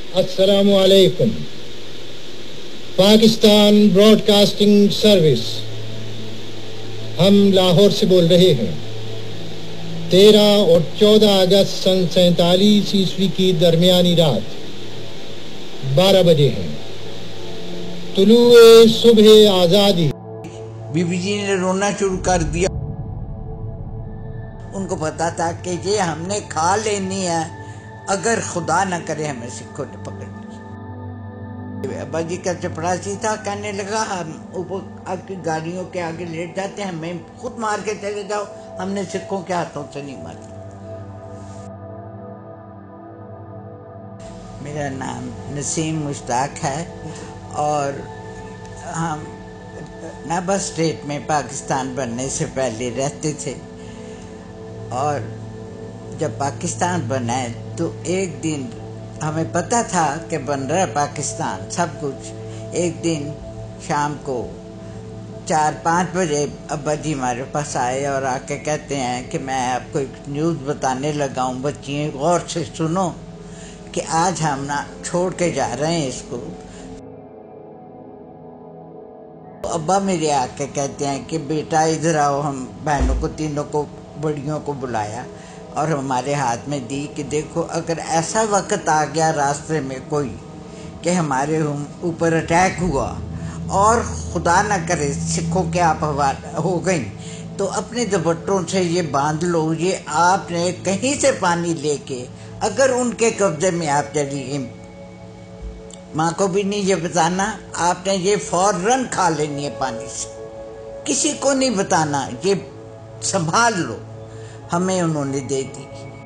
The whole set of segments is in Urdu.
السلام علیکم. پاکستان براڈ کاسٹنگ سروس، ہم لاہور سے بول رہے ہیں. 13 اور 14 اگست سن 47 عیسوی کی درمیانی رات 12 بجے ہیں. طلوع صبح آزادی. بی بی جی نے رونا شروع کر دیا. ان کو پتا تھا کہ یہ ہم نے کھا لینی ہے اگر خدا نہ کرے ہمیں سکھوں نے پکڑ لی. ابا جی کا چپڑاسی تھا، کہنے لگا ہم اوپر آپ کی گاڑیوں کے آگے لیٹ جاتے ہیں، ہمیں خود مار کے چلے جاؤ، ہم نے سکھوں کے ہاتھوں سے نہیں ماری. میرا نام نسیم مشتاق ہے اور ہم نبھا اسٹیٹ میں پاکستان بننے سے پہلے رہتے تھے. اور جب پاکستان بنا ہے تو ایک دن ہمیں پتہ تھا کہ بن رہا ہے پاکستان سب کچھ. ایک دن شام کو 4-5 بجے ابا جی ہمارے پاس آئے اور آ کے کہتے ہیں کہ میں آپ کو ایک نیوز بتانے لگا ہوں، بچیاں غور سے سنو کہ آج ہم نہ چھوڑ کے جا رہے ہیں اس کو. ابا میرے آ کے کہتے ہیں کہ بیٹا ادھر آؤ. ہم بہنوں کو تینوں کو بڑیوں کو بلایا اور ہمارے ہاتھ میں دی کہ دیکھو اگر ایسا وقت آ گیا راستے میں کوئی کہ ہمارے اوپر اٹیک ہوا اور خدا نہ کرے سکھوں کے آپ ہو گئیں تو اپنے دوپٹوں سے یہ باندھ لو. یہ آپ نے کہیں سے پانی لے کے اگر ان کے قبضے میں آپ چلی گئی، ماں کو بھی نہیں یہ بتانا، آپ نے یہ فوراً کھا لینی ہے پانی سے، کسی کو نہیں بتانا، یہ سنبھال لو. ہمیں انہوں نے دے دی.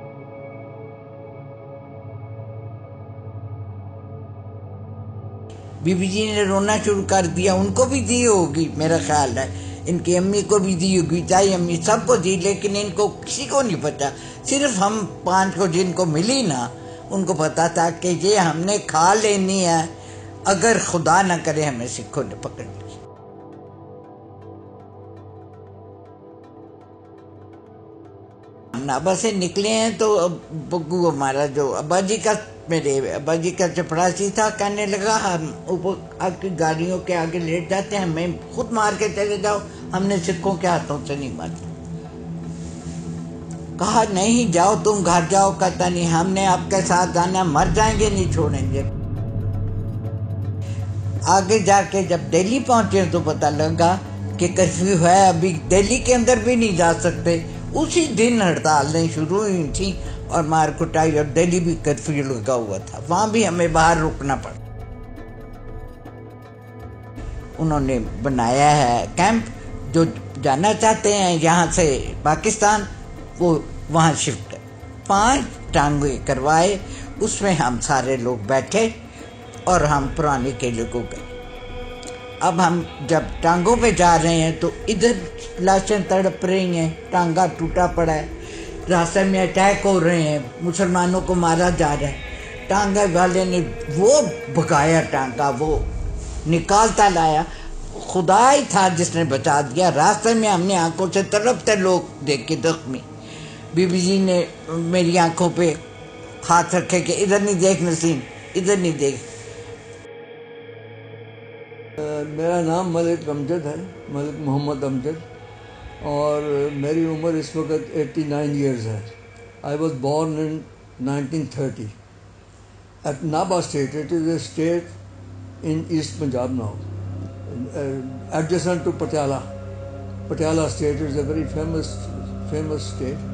بی بی جی نے رونا شروع کر دیا. ان کو بھی دی ہوگی میرا خیال ہے، ان کی امی کو بھی دی ہوگی، چاہے امی سب کو دی، لیکن ان کو کسی کو نہیں پتا. صرف ہم 5 کو جن کو ملی نا ان کو پتا تھا کہ یہ ہم نے کھا لینی ہے اگر خدا نہ کرے ہمیں سکھوں نے پکڑ لی. نابا سے نکلے ہیں تو بگو ہمارا جو ابا جی کا میرے ابا جی کا چپڑاسی تھا، کہنے لگا ہم اوپر آپ کی گاڑیوں کے آگے لیٹ جاتے ہیں، ہمیں خود مار کے چلے جاؤ، ہم نے سکھوں کے ہاتھوں سے نہیں ماری. کہا نہیں جاؤ تم گھر جاؤ. کہتا نہیں ہم نے آپ کے ساتھ جانا، مر جائیں گے نہیں چھوڑیں گے. آگے جا کے جب دہلی پہنچے تو پتہ لگا کہ کرفیو ہے، ابھی دہلی کے اندر بھی نہیں جا سکتے. اسی دن ہڑتالیں شروع ہوئی تھیں اور مار کٹائی، اور دہلی بھی کرفیو لگا ہوا تھا، وہاں بھی ہمیں باہر رکنا پڑا. انہوں نے بنایا ہے کیمپ، جو جانا چاہتے ہیں یہاں سے پاکستان وہ وہاں شفٹ. 5 ٹانگے کروائے، اس میں ہم سارے لوگ بیٹھے اور ہم پرانے قلعے کو گئے. اب ہم جب ٹانگوں پہ جا رہے ہیں تو ادھر لاشیں تڑپ رہی ہیں، ٹانگا ٹوٹا پڑا ہے، راستے میں اٹیک ہو رہے ہیں، مسلمانوں کو مارا جا رہا ہے. ٹانگا والے نے وہ بھگایا، ٹانگا وہ نکالتا لایا، خدا ہی تھا جس نے بچا دیا. راستے میں ہم نے آنکھوں سے تڑپتے لوگ دیکھے زخمی. بی بی جی نے میری آنکھوں پہ ہاتھ رکھے کہ ادھر نہیں دیکھ نسیم، ادھر نہیں دیکھ. میرا نام ملک امجد ہے، ملک محمد امجد، اور میری عمر اس وقت 89 ایئرز ہے. I was born in 1930 at Nabha state. It is a state in east Punjab now, adjacent to Patiala. Patiala state is a very famous state.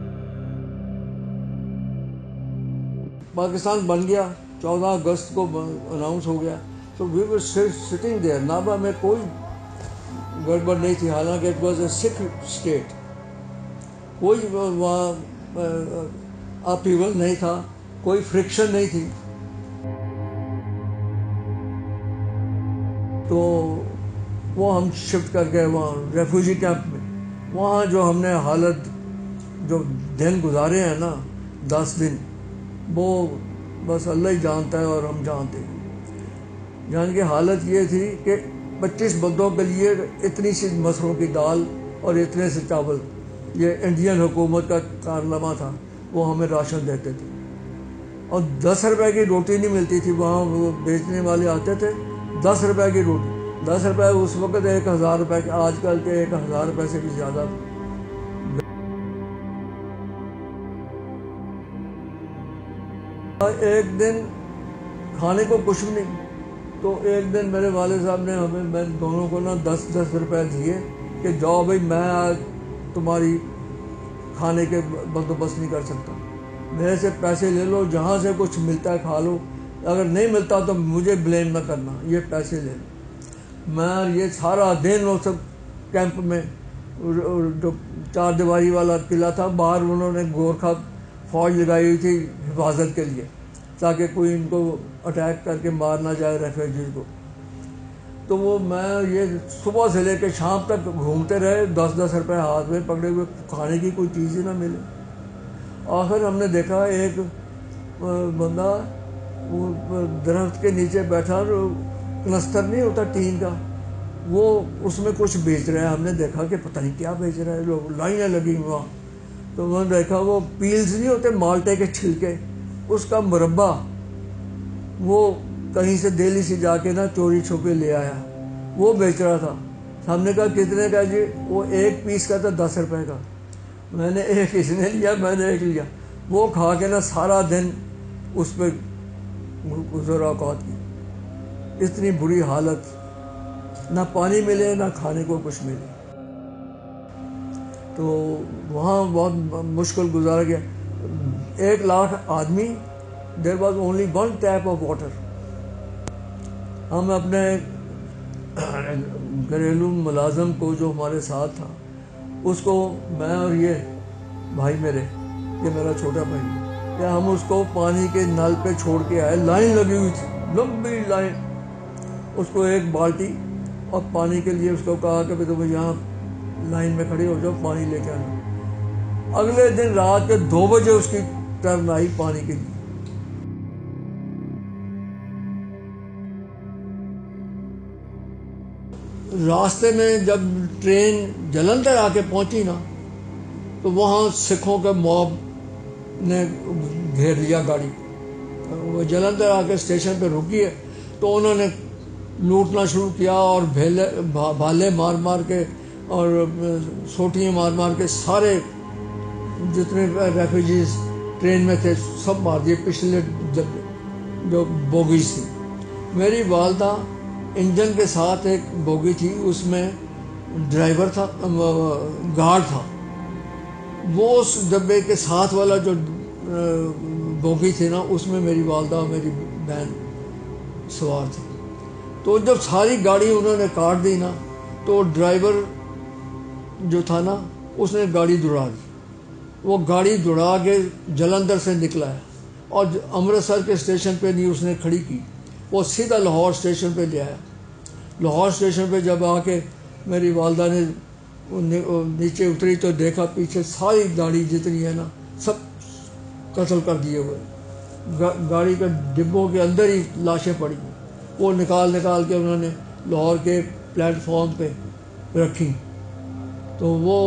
Pakistan بن گیا 14 اگست کو اناؤنس ہو گیا. تو وی ور سٹنگ دیئر. نابا میں کوئی گڑبڑ نہیں تھی, حالانکہ it was a Sikh state. کوئی وہاں اپیول نہیں تھا, کوئی فرکشن نہیں تھی. تو وہ ہم شفٹ کر گئے وہاں ریفیوجی کیمپ میں. وہاں جو ہم نے حالت جو دن گزارے ہیں نا 10 دن, وہ بس اللہ ہی جانتا ہے اور ہم جانتے ہیں. یعنی کہ حالت یہ تھی کہ 25 بندوں کے لیے اتنی سی مسروں کی دال اور اتنے سے چاول, یہ انڈین حکومت کا کارنامہ تھا. وہ ہمیں راشن دیتے تھے. اور 10 روپے کی روٹی نہیں ملتی تھی وہاں، وہ بیچنے والے آتے تھے 10 روپے کی روٹی، 10 روپے اس وقت 1000 روپے کے، آج کل کے 1000 روپے سے بھی زیادہ تھا۔ ایک دن کھانے کو کچھ بھی نہیں، تو ایک دن میرے والد صاحب نے میں دونوں کو نا 10 روپے دیے کہ جاؤ بھائی میں آج تمہاری کھانے کے بندوبست نہیں کر سکتا، میرے سے پیسے لے لو، جہاں سے کچھ ملتا ہے کھا لو، اگر نہیں ملتا تو مجھے بلیم نہ کرنا، یہ پیسے لے لو۔ میں یہ سارا دن وہ سب کیمپ میں، جو 4 دیواری والا قلعہ تھا، باہر انہوں نے گورکھا فوج لگائی ہوئی تھی حفاظت کے لیے، تاکہ کوئی ان کو اٹیک کر کے مار نہ جائے ریفیوجیز کو۔ تو وہ میں یہ صبح سے لے کے شام تک گھومتے رہے، 10 روپے ہاتھ میں پکڑے ہوئے، کھانے کی کوئی چیز ہی نہ ملے۔ آخر ہم نے دیکھا ایک بندہ وہ درخت کے نیچے بیٹھا، کلسٹر نہیں ہوتا ٹین کا، وہ اس میں کچھ بیچ رہا ہے۔ ہم نے دیکھا کہ پتہ نہیں کیا بیچ رہا ہے، لوگ لائنیں لگی وہاں۔ تو میں نے دیکھا وہ پیلز نہیں ہوتے مالٹے کے چھلکے، اس کا مربع وہ کہیں سے دہلی سے جا کے نا چوری چھپے لے آیا، وہ بیچ رہا تھا۔ ہم نے کہا کتنے کا جی؟ وہ ایک پیس کا تھا 10 روپے کا۔ میں نے ایک، اس نے لیا، میں نے ایک لیا، وہ کھا کے نا سارا دن اس پہ گزر اوقات کی۔ اتنی بری حالت، نہ پانی ملے نہ کھانے کو کچھ ملے، تو وہاں بہت مشکل گزارا گیا۔ 1,00,000 آدمی، there was only 1 tap of water. ہم اپنے گھریلو ملازم کو جو ہمارے ساتھ تھا، اس کو میں اور یہ بھائی میرے، یہ میرا چھوٹا بھائی، کہ ہم اس کو پانی کے نل پہ چھوڑ کے آئے، لائن لگی ہوئی تھی، لمبی لائن، اس کو ایک بالٹی اور پانی کے لیے اس کو کہا کہ تم یہاں لائن میں کھڑے ہو جاؤ، پانی لے کے آنا۔ اگلے دن رات کے 2 بجے اس کی ٹرن آئی پانی کے لیے۔ راستے میں جب ٹرین جلندھر آ کے پہنچی نا، تو وہاں سکھوں کے موب نے گھیر لیا گاڑی۔ وہ جلندھر آ کے اسٹیشن پہ رکی ہے، تو انہوں نے لوٹنا شروع کیا، اور بھالے مار مار کے اور سوٹیاں مار مار کے سارے جتنے ریفیوجیز ٹرین میں تھے سب مار دیے، پچھلے جو بوگیز تھی۔ میری والدہ انجن کے ساتھ ایک بوگی تھی، اس میں ڈرائیور تھا، گارڈ تھا، وہ اس ڈبے کے ساتھ والا جو بوگی تھی نا، اس میں میری والدہ اور میری بہن سوار تھی۔ تو جب ساری گاڑی انہوں نے کاٹ دی نا، تو ڈرائیور جو تھا نا، اس نے گاڑی دوڑا دی۔ وہ گاڑی دوڑا کے جلندھر سے نکلا ہے، اور امرتسر کے اسٹیشن پہ نہیں اس نے کھڑی کی، وہ سیدھا لاہور اسٹیشن پہ لے آیا۔ لاہور اسٹیشن پہ جب آ کے میری والدہ نے نیچے اتری تو دیکھا پیچھے ساری گاڑی جتنی ہے نا سب قتل کر دیے ہوئے، گاڑی کے ڈبوں کے اندر ہی لاشیں پڑی، وہ نکال کے انہوں نے لاہور کے پلیٹ فارم پہ رکھی۔ تو وہ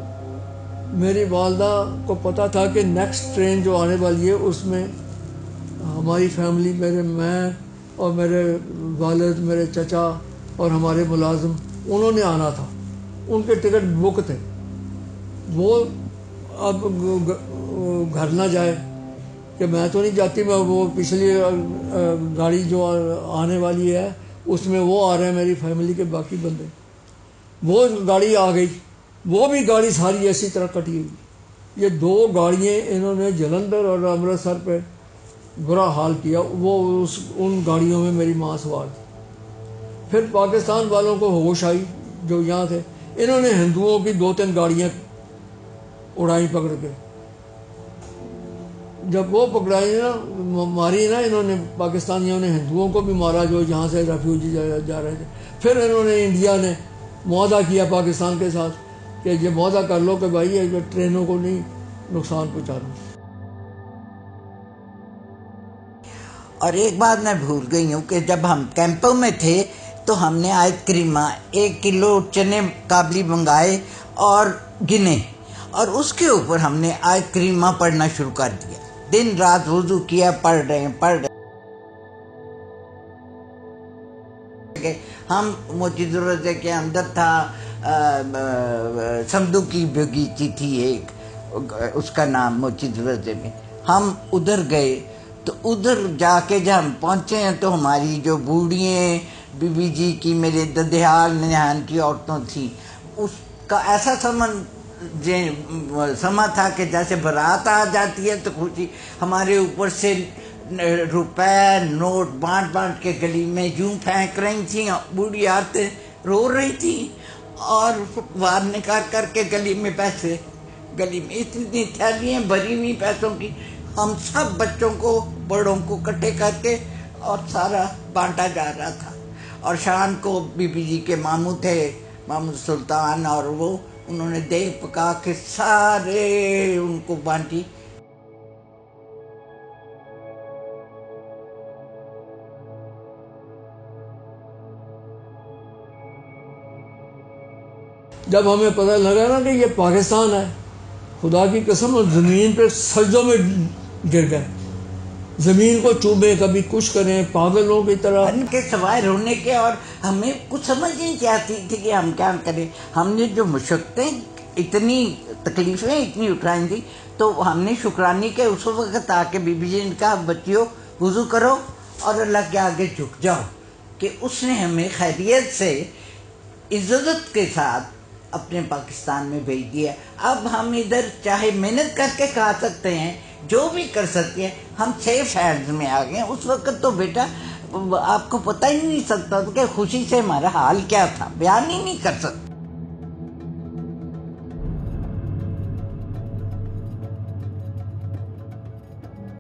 میری والدہ کو پتہ تھا کہ نیکسٹ ٹرین جو آنے والی ہے اس میں ہماری فیملی، میں اور میرے والد، میرے چچا اور ہمارے ملازم، انہوں نے آنا تھا، ان کے ٹکٹ بک تھے۔ وہ اب گھر نہ جائے کہ میں تو نہیں جاتی، میں وہ پچھلی گاڑی جو آنے والی ہے اس میں وہ آ رہے ہیں میری فیملی کے باقی بندے۔ وہ گاڑی آ گئی، وہ بھی گاڑی ساری ایسی طرح کٹی ہوئی۔ یہ 2 گاڑیاں انہوں نے جلندھر اور امرتسر پہ برا حال کیا۔ وہ ان گاڑیوں میں میری ماں سوار تھی۔ پھر پاکستان والوں کو ہوش آئی جو یہاں تھے، انہوں نے ہندوؤں کی 2-3 گاڑیاں اڑائی پکڑ کے۔ جب وہ پکڑائی نا، ماری نا انہوں نے، پاکستانیوں نے ہندوؤں کو بھی مارا جو یہاں سے ریفیوجی جا رہے تھے۔ پھر انہوں نے، انڈیا نے معاہدہ کیا پاکستان کے ساتھ کہ یہ معاہدہ کر لو کہ بھائی یہ ٹرینوں کو نہیں نقصان پہنچانا۔ اور ایک بات میں بھول گئی ہوں کہ جب ہم کیمپوں میں تھے تو ہم نے آیت کریمہ 1 کلو چنے کابلی منگائے اور گنے، اور اس کے اوپر ہم نے آیت کریمہ پڑھنا شروع کر دیا۔ दिन रात वुजू किया, पढ़ रहे हम मोची दरवाजे के अंदर था, समदू की बगीची थी एक, उसका नाम मोची दरवाजे में। हम उधर गए तो उधर जाके जब हम पहुंचे हैं तो हमारी जो बूढ़ियाँ बीबी जी की, मेरे ददियाल नहान की औरतों थी, उसका ऐसा समा था कि जैसे बारात आ जाती है तो खुशी हमारे ऊपर से रुपए नोट बांट बांट के गली में यूं फेंक रही थी। बूढ़ी औरतें रो रही थी और बाहर निकाल करके गली में पैसे, गली में इतनी थैलियाँ भरी हुई पैसों की। हम सब बच्चों को बड़ों को इकट्ठे करके और सारा बांटा जा रहा था। और शाम को बीबी जी के मामू थे, मामू सुल्तान, और वो उन्होंने देख पका के सारे उनको बांटी। जब हमें पता लगा ना कि ये पाकिस्तान है, खुदा की कसम ज़मीन पे सजदों में गिर गए, ज़मीन को चूमे, कभी कुछ करें पागलों की तरह। उनके सवाए रोने के, और हमें कुछ समझ नहीं आती थी कि हम क्या करें। हमने जो मुशक्क़तें, इतनी तकलीफ़ें इतनी उठाई थी, तो हमने शुक्रानी के उस वक्त आके बीबी जी ने कहा, बच्चियों वुज़ू करो और अल्लाह के आगे झुक जाओ, कि उसने हमें खैरियत से इज़्ज़त के साथ अपने पाकिस्तान में भेज दिया। अब हम इधर चाहे मेहनत करके खा सकते हैं, जो भी कर सकते हैं, हम सेफ हैंड्स में आ गए। उस वक्त तो बेटा आपको पता ही नहीं सकता कि खुशी से हमारा हाल क्या था, बयान ही नहीं कर सकते।